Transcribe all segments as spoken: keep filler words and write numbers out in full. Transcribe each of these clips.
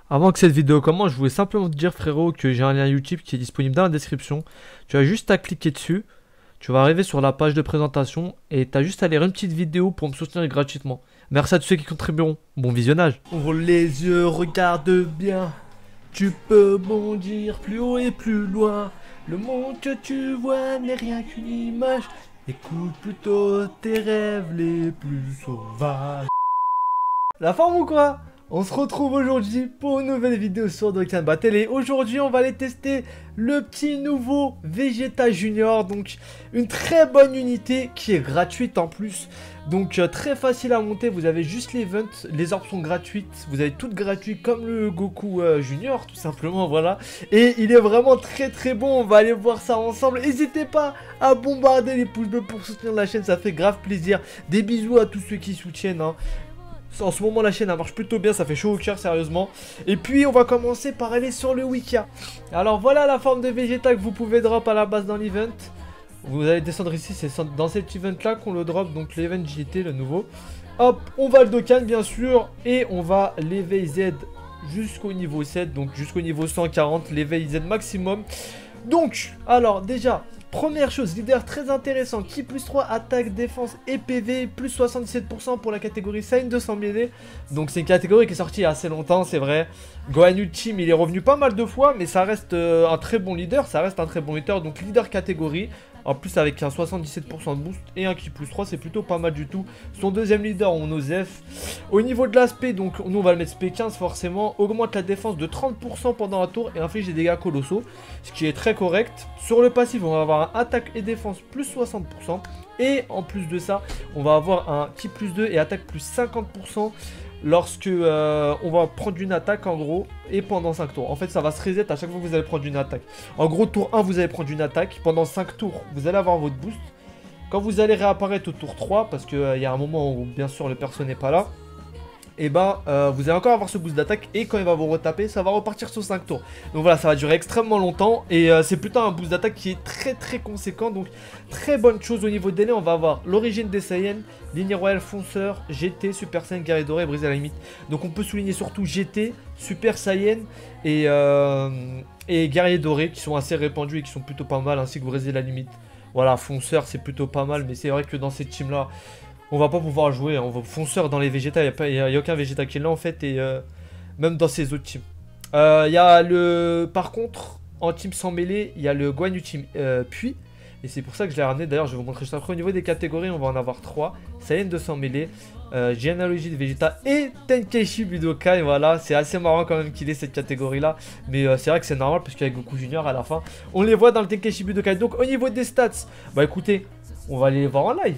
Avant que cette vidéo commence, je voulais simplement te dire frérot que j'ai un lien YouTube qui est disponible dans la description. Tu as juste à cliquer dessus, tu vas arriver sur la page de présentation et tu as juste à lire une petite vidéo pour me soutenir gratuitement. Merci à tous ceux qui contribueront. Bon visionnage. Ouvre les yeux, regarde bien. Tu peux bondir plus haut et plus loin. Le monde que tu vois n'est rien qu'une image. Écoute plutôt tes rêves les plus sauvages. La forme ou quoi? On se retrouve aujourd'hui pour une nouvelle vidéo sur Dokkan Battle et aujourd'hui on va aller tester le petit nouveau Vegeta Junior. Donc une très bonne unité qui est gratuite en plus. Donc euh, très facile à monter, vous avez juste l'event, les orbes sont gratuites, vous avez toutes gratuites comme le Goku euh, Junior tout simplement, voilà. Et il est vraiment très très bon, on va aller voir ça ensemble. N'hésitez pas à bombarder les pouces bleus pour soutenir la chaîne, ça fait grave plaisir. Des bisous à tous ceux qui soutiennent hein. En ce moment la chaîne elle marche plutôt bien, ça fait chaud au cœur sérieusement. Et puis on va commencer par aller sur le Wika. Alors voilà la forme de Vegeta que vous pouvez drop à la base dans l'event. Vous allez descendre ici, c'est dans cet event là qu'on le drop, donc l'event J T le nouveau. Hop, on va le Dokkan bien sûr. Et on va l'éveil Z jusqu'au niveau sept, donc jusqu'au niveau cent quarante, l'éveil Z maximum. Donc, alors déjà, première chose, leader très intéressant, qui plus trois, attaque, défense et P V, plus soixante-dix-sept pour cent pour la catégorie Saiyan deux cents mêlée. Donc c'est une catégorie qui est sortie il y a assez longtemps, c'est vrai. Gohan Ultime, il est revenu pas mal de fois, mais ça reste euh, un très bon leader, ça reste un très bon leader. Donc leader catégorie, en plus avec un soixante-dix-sept pour cent de boost et un qui plus trois, c'est plutôt pas mal du tout. Son deuxième leader, on Osef. Au niveau de l'aspect, donc nous on va le mettre S P quinze forcément, augmente la défense de trente pour cent pendant un tour et inflige des dégâts colossaux, ce qui est très correct. Sur le passif, on va avoir un attaque et défense plus soixante pour cent. Et en plus de ça, on va avoir un ki plus deux et attaque plus cinquante pour cent lorsque euh, on va prendre une attaque en gros et pendant cinq tours. En fait ça va se reset à chaque fois que vous allez prendre une attaque. En gros tour un vous allez prendre une attaque, pendant cinq tours vous allez avoir votre boost. Quand vous allez réapparaître au tour trois, parce qu'il euh, y a un moment où bien sûr le perso n'est pas là, et bah euh, vous allez encore avoir ce boost d'attaque et quand il va vous retaper ça va repartir sur cinq tours. Donc voilà, ça va durer extrêmement longtemps et euh, c'est plutôt un boost d'attaque qui est très très conséquent. Donc très bonne chose au niveau des délai. On va avoir l'origine des Saiyans, ligne royale fonceur, G T, Super Saiyan, guerrier doré et brisé à la limite. Donc on peut souligner surtout G T, Super Saiyan et, euh, et guerrier doré qui sont assez répandus et qui sont plutôt pas mal, ainsi que brisé à la limite. Voilà, fonceur c'est plutôt pas mal, mais c'est vrai que dans ces teams là on va pas pouvoir jouer, hein. On va fonceur dans les Vegeta, il n'y a, a, a aucun Vegeta qui est là en fait, et euh, même dans ces autres teams. Il euh, y a le... Par contre, en team sans mêlée, il y a le Gohan Ultime euh, puis, et c'est pour ça que je l'ai ramené, d'ailleurs je vais vous montrer juste après. Au niveau des catégories, on va en avoir trois, Saiyan deux cents mêlée, euh, généalogie de Vegeta et Tenkaichi Budokai, voilà. C'est assez marrant quand même qu'il ait cette catégorie là, mais euh, c'est vrai que c'est normal parce qu'avec Goku Junior à la fin, on les voit dans le Tenkaichi Budokai. Donc au niveau des stats, bah écoutez, on va aller les voir en live.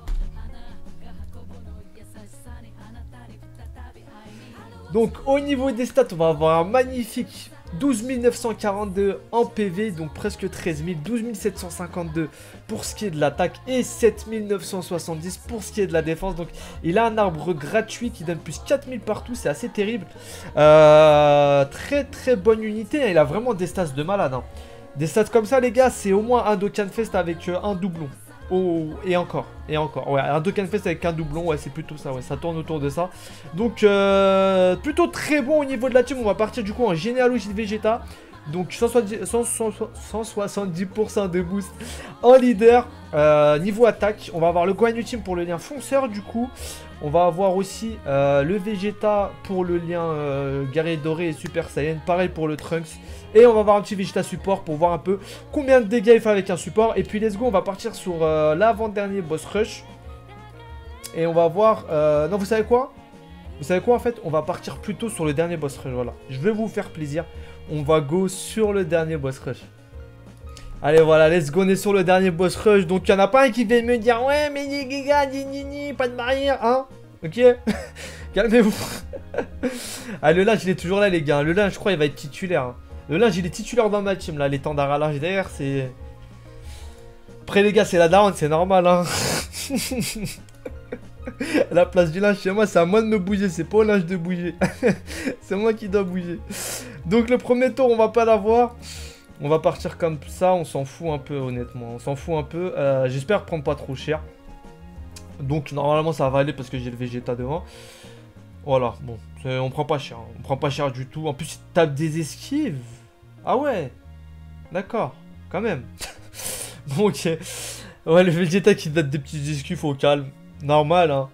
Donc au niveau des stats, on va avoir un magnifique douze mille neuf cent quarante-deux en P V, donc presque treize mille, douze mille sept cent cinquante-deux pour ce qui est de l'attaque et sept mille neuf cent soixante-dix pour ce qui est de la défense. Donc il a un arbre gratuit qui donne plus quatre mille partout, c'est assez terrible. Euh, très très bonne unité, il a vraiment des stats de malade. Hein. Des stats comme ça les gars, c'est au moins un Dokkan Fest avec euh, un doublon. Oh, et encore, et encore, ouais, un Dokkan Fest avec un doublon, ouais, c'est plutôt ça, ouais, ça tourne autour de ça. Donc, euh, plutôt très bon au niveau de la team, on va partir du coup en généalogie de Vegeta. Donc, cent soixante-dix pour cent de boost en leader. Euh, niveau attaque, on va avoir le Gohan Ultime pour le lien fonceur du coup. On va avoir aussi euh, le Vegeta pour le lien euh, guerrier doré et Super Saiyan. Pareil pour le Trunks. Et on va avoir un petit Vegeta support pour voir un peu combien de dégâts il fait avec un support. Et puis let's go, on va partir sur euh, l'avant-dernier boss rush. Et on va voir... Euh, non, vous savez quoi? Vous savez quoi en fait? On va partir plutôt sur le dernier boss rush, voilà. Je vais vous faire plaisir. On va go sur le dernier boss rush. Allez voilà, let's go, on est sur le dernier boss rush. Donc il n'y en a pas un qui vient me dire ouais mais les gars, ni ni ni, pas de barrière, hein. Ok. Calmez-vous. Ah le linge il est toujours là les gars. Le linge je crois il va être titulaire. Hein. Le linge il est titulaire dans ma team là. L'étendard à linge derrière c'est... Après les gars c'est la daronne, c'est normal hein. À la place du linge chez moi c'est à moi de me bouger, c'est pas au linge de bouger. C'est moi qui dois bouger. Donc le premier tour on va pas l'avoir. On va partir comme ça, on s'en fout un peu honnêtement, on s'en fout un peu. Euh, J'espère prendre pas trop cher. Donc normalement ça va aller parce que j'ai le Vegeta devant. Voilà, bon, on prend pas cher, hein. On prend pas cher du tout. En plus, il tape des esquives. Ah ouais, d'accord, quand même. Bon, ok. Ouais, le Vegeta qui date des petits esquives au calme. Normal, hein.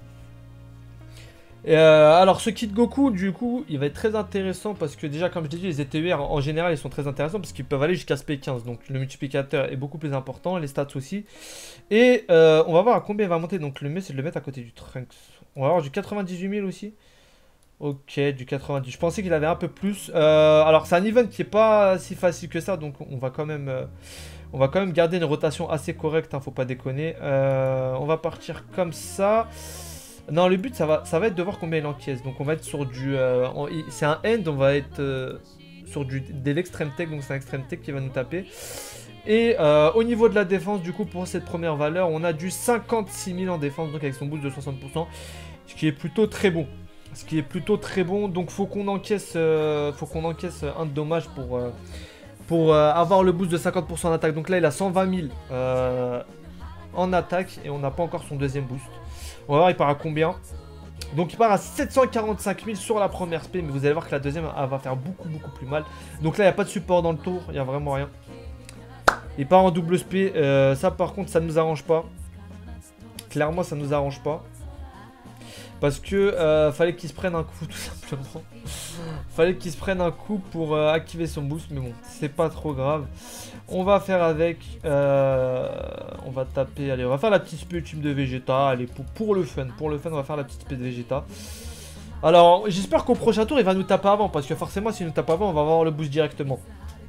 Et euh, alors, ce kit Goku, du coup, il va être très intéressant parce que déjà, comme je l'ai dit, les E T U R en général, ils sont très intéressants parce qu'ils peuvent aller jusqu'à S P quinze. Donc, le multiplicateur est beaucoup plus important, les stats aussi. Et euh, on va voir à combien il va monter. Donc, le mieux, c'est de le mettre à côté du Trunks. On va avoir du quatre-vingt-dix-huit mille aussi. Ok, du quatre-vingt-dix. Je pensais qu'il avait un peu plus. Euh, alors, c'est un event qui est pas si facile que ça, donc on va quand même, euh, on va quand même garder une rotation assez correcte. Hein, faut pas déconner. Euh, on va partir comme ça. Non, le but, ça va, ça va être de voir combien il encaisse. Donc, on va être sur du, euh, c'est un end. On va être euh, sur du de l'extreme tech, donc c'est un extreme tech qui va nous taper. Et euh, au niveau de la défense, du coup, pour cette première valeur, on a du cinquante-six mille en défense, donc avec son boost de soixante pour cent, ce qui est plutôt très bon. Ce qui est plutôt très bon, donc faut qu'on encaisse, euh, faut qu'on encaisse un de dommage pour, euh, pour euh, avoir le boost de cinquante pour cent en attaque. Donc là il a cent vingt mille euh, en attaque et on n'a pas encore son deuxième boost. On va voir il part à combien. Donc il part à sept cent quarante-cinq mille sur la première spé, mais vous allez voir que la deuxième elle va faire beaucoup beaucoup plus mal. Donc là il n'y a pas de support dans le tour, il n'y a vraiment rien. Il part en double spé, euh, ça par contre ça ne nous arrange pas. Clairement ça ne nous arrange pas. Parce que euh, fallait qu'il se prenne un coup tout simplement. Fallait qu'il se prenne un coup pour euh, activer son boost. Mais bon, c'est pas trop grave. On va faire avec... Euh, on va taper... Allez, on va faire la petite spé ultime de Vegeta. Allez, pour, pour le fun. Pour le fun, on va faire la petite spé de Vegeta. Alors, j'espère qu'au prochain tour, il va nous taper avant. Parce que forcément, s'il nous tape avant, on va avoir le boost directement.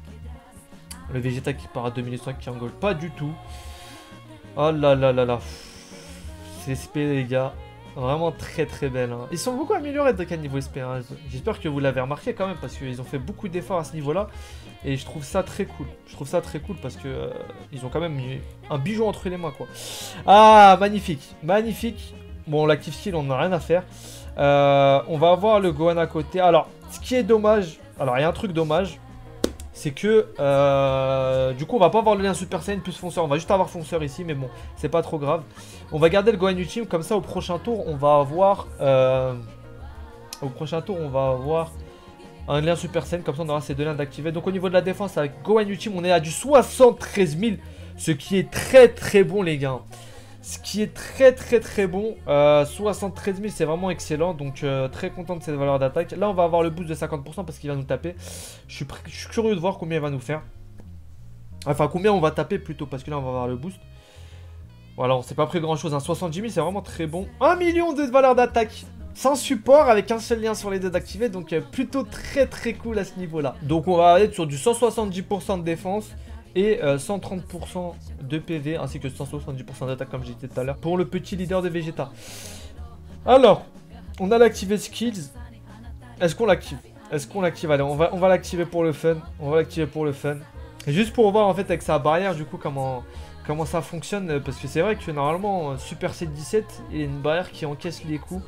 Le Vegeta qui part à deux mille cinq qui engole pas du tout. Oh là là là là. C'est spé, les gars. Vraiment très très belle. Hein. Ils sont beaucoup améliorés de niveau S P. Hein. J'espère que vous l'avez remarqué quand même parce qu'ils ont fait beaucoup d'efforts à ce niveau-là. Et je trouve ça très cool. Je trouve ça très cool parce que euh, ils ont quand même mis un bijou entre les mains quoi. Ah magnifique, magnifique. Bon l'active skill on n'a rien à faire. Euh, on va avoir le Gohan à côté. Alors ce qui est dommage, alors il y a un truc dommage. C'est que euh, du coup on va pas avoir le lien Super Saiyan plus fonceur, on va juste avoir fonceur ici mais bon c'est pas trop grave. On va garder le Gohan Ultime comme ça au prochain tour on va avoir euh, au prochain tour on va avoir un lien Super Saiyan comme ça on aura ces deux liens d'activer. Donc au niveau de la défense avec Gohan Ultime on est à du soixante-treize mille, ce qui est très très bon les gars. Ce qui est très très très bon, euh, soixante-treize mille c'est vraiment excellent, donc euh, très content de cette valeur d'attaque. Là on va avoir le boost de cinquante pour cent parce qu'il va nous taper. Je suis, je suis curieux de voir combien il va nous faire. Enfin combien on va taper plutôt parce que là on va avoir le boost. Voilà on s'est pas pris grand chose, hein. soixante-dix mille c'est vraiment très bon. un million de valeur d'attaque sans support avec un seul lien sur les deux d'activer, donc euh, plutôt très très cool à ce niveau là. Donc on va être sur du cent soixante-dix pour cent de défense. Et euh, cent trente pour cent de P V ainsi que cent soixante-dix pour cent d'attaque comme j'ai dit tout à l'heure pour le petit leader de Vegeta. Alors, on a l'activé skills. Est-ce qu'on l'active? Est-ce qu'on l'active? Allez, on va, on va l'activer pour le fun. On va l'activer pour le fun. Juste pour voir en fait avec sa barrière du coup comment, comment ça fonctionne. Parce que c'est vrai que normalement Super sept dix-sept il y a une barrière qui encaisse les coups.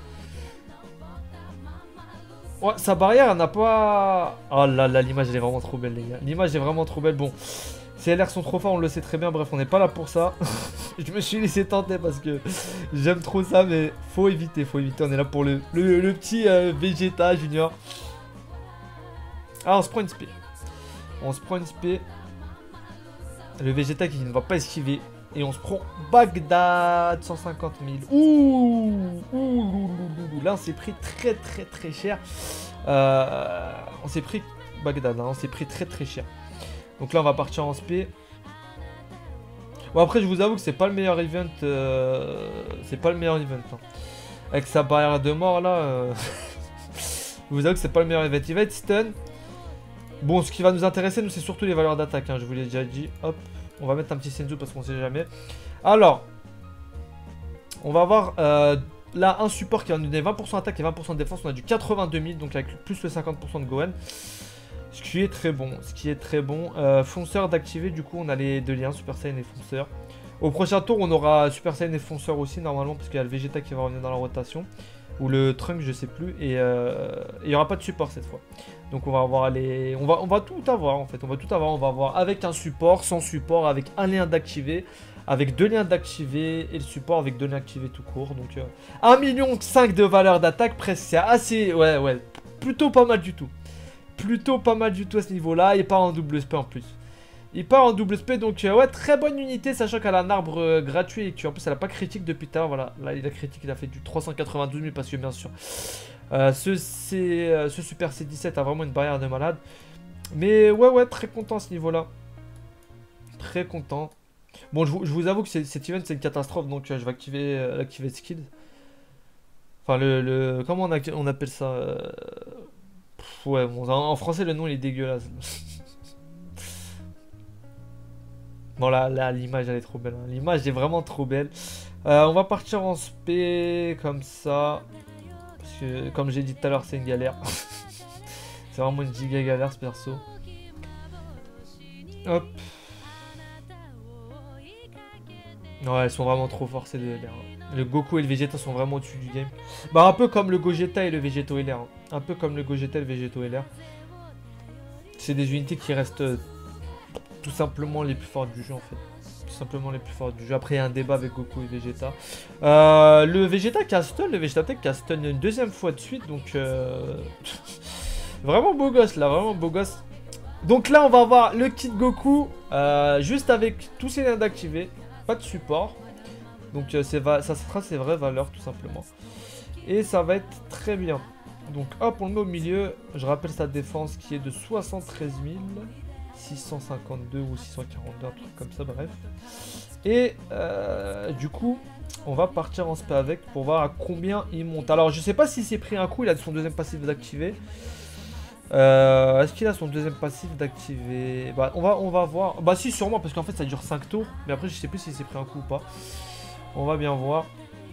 Ouais, sa barrière elle n'a pas... Oh là là, l'image elle est vraiment trop belle les gars. L'image est vraiment trop belle. Bon... C L R sont trop forts, on le sait très bien, bref, on n'est pas là pour ça. Je me suis laissé tenter parce que j'aime trop ça, mais faut éviter, faut éviter. On est là pour le, le, le petit euh, Vegeta Junior. Ah, on se prend une spé. On se prend une spé. Le Vegeta qui ne va pas esquiver. Et on se prend Bagdad, cent cinquante mille. Ouh, ouh, ouh, ouh, ouh. Là, on s'est pris très, très, très cher. Euh, on s'est pris Bagdad, hein, on s'est pris très, très cher. Donc là on va partir en spé. Bon après je vous avoue que c'est pas le meilleur event. Euh... C'est pas le meilleur event. Hein. Avec sa barrière de mort là. Euh... je vous avoue que c'est pas le meilleur event. Il va être stun. Bon ce qui va nous intéresser nous c'est surtout les valeurs d'attaque. Hein, je vous l'ai déjà dit. Hop. On va mettre un petit Senzu parce qu'on sait jamais. Alors. On va avoir euh, là un support qui va nous donner vingt pour cent d'attaque et vingt pour cent de défense. On a du quatre-vingt-deux mille donc avec plus le cinquante pour cent de Gohan. Ce qui est très bon, ce qui est très bon. Euh, fonceur d'activer, du coup on a les deux liens, Super Saiyan et fonceur. Au prochain tour on aura Super Saiyan et fonceur aussi normalement parce qu'il y a le Vegeta qui va revenir dans la rotation. ou le trunk, je sais plus, et euh, il n'y aura pas de support cette fois. Donc on va avoir les, on va, on va tout avoir en fait, on va tout avoir, on va avoir avec un support, sans support, avec un lien d'activer, avec deux liens d'activer et le support avec deux liens activés tout court. Donc euh, un million cinq de valeur d'attaque, presque, c'est assez, ouais ouais, plutôt pas mal du tout, plutôt pas mal du tout à ce niveau-là, et pas en double spé en plus. Il part en double spé, donc euh, ouais, très bonne unité, sachant qu'elle a un arbre euh, gratuit et qu'en plus elle a pas critique depuis tard. Voilà, là il a critique, il a fait du trois cent quatre-vingt-douze mille parce que bien sûr, euh, ce, C, euh, ce Super C dix-sept a vraiment une barrière de malade. Mais ouais, ouais, très content à ce niveau-là. Très content. Bon, je, je vous avoue que cet event c'est une catastrophe, donc euh, je vais activer euh, l'activer skill. Enfin, le, le. Comment on, a, on appelle ça euh... Pff, ouais, bon, en, en français le nom il est dégueulasse. Bon là, là l'image elle est trop belle, hein. L'image est vraiment trop belle. euh, On va partir en spé comme ça. Parce que comme j'ai dit tout à l'heure c'est une galère. C'est vraiment une giga galère ce perso. Hop. Ouais, elles sont vraiment trop forts ces deux L R, hein. Le Goku et le Vegeta sont vraiment au-dessus du game. Bah un peu comme le Gogeta et le Vegeto L R, hein. Un peu comme le Gogeta et le Vegeto L R. C'est des unités qui restent euh, tout simplement les plus fortes du jeu en fait. Tout simplement les plus fortes du jeu. Après il y a un débat avec Goku et Vegeta. Euh, le Vegeta qui a stun, le Vegeta Tech qui a stun une deuxième fois de suite. Donc euh... vraiment beau gosse là, vraiment beau gosse. Donc là on va avoir le kit Goku euh, juste avec tous ses liens d'activer. Pas de support. Donc euh, ça sera ses vraies valeurs tout simplement. Et ça va être très bien. Donc hop on le met au milieu. Je rappelle sa défense qui est de soixante-treize mille six cent cinquante-deux ou six cent quarante-deux, un truc comme ça, bref. Et euh, du coup, on va partir en spé avec pour voir à combien il monte. Alors, je sais pas s'il s'est pris un coup, il a son deuxième passif d'activer. Euh, Est-ce qu'il a son deuxième passif d'activer? Bah, on va, on va voir. Bah, si, sûrement, parce qu'en fait, ça dure cinq tours. Mais après, je sais plus s'il s'est pris un coup ou pas. On va bien voir.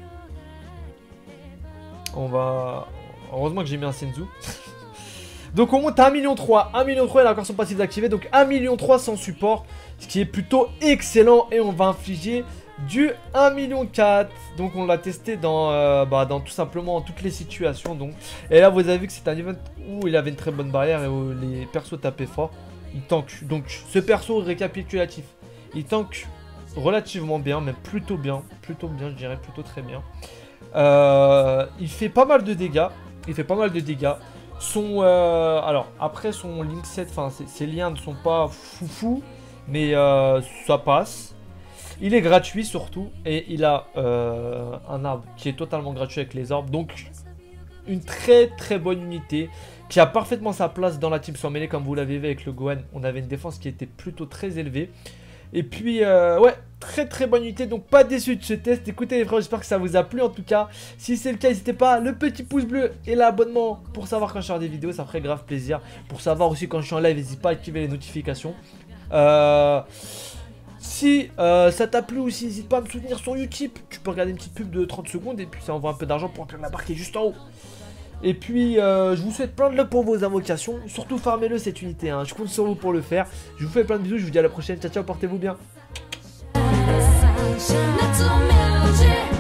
On va... Heureusement que j'ai mis un Senzu. Donc on monte à un million trois. un million trois, il a encore son passif d'activer. Donc un million trois sans support. Ce qui est plutôt excellent. Et on va infliger du un million quatre. Donc on l'a testé dans, euh, bah, dans tout simplement toutes les situations. Donc. Et là vous avez vu que c'est un event où il avait une très bonne barrière et où les persos tapaient fort. Il tank. Donc ce perso récapitulatif, il tank relativement bien, même plutôt bien. Plutôt bien, je dirais plutôt très bien. Euh, il fait pas mal de dégâts. Il fait pas mal de dégâts. Son, euh, alors, après son Link set, enfin, ses liens ne sont pas foufou, mais euh, ça passe. Il est gratuit surtout, et il a euh, un arbre qui est totalement gratuit avec les orbes. Donc, une très très bonne unité qui a parfaitement sa place dans la team sans mêlée, comme vous l'avez vu avec le Gohan. On avait une défense qui était plutôt très élevée. Et puis, euh, ouais, très très bonne unité, donc pas déçu de ce test. Écoutez les frères, j'espère que ça vous a plu en tout cas. Si c'est le cas, n'hésitez pas, le petit pouce bleu et l'abonnement pour savoir quand je sors des vidéos, ça ferait grave plaisir. Pour savoir aussi quand je suis en live, n'hésite pas à activer les notifications. Euh... Si euh, ça t'a plu aussi, n'hésite pas à me soutenir sur YouTube. Tu peux regarder une petite pub de trente secondes et puis ça envoie un peu d'argent pour remplir la barre qui est juste en haut. Et puis, euh, je vous souhaite plein de luck pour vos invocations. Surtout, farmez-le cette unité, hein. Je compte sur vous pour le faire. Je vous fais plein de bisous, je vous dis à la prochaine. Ciao, ciao, portez-vous bien.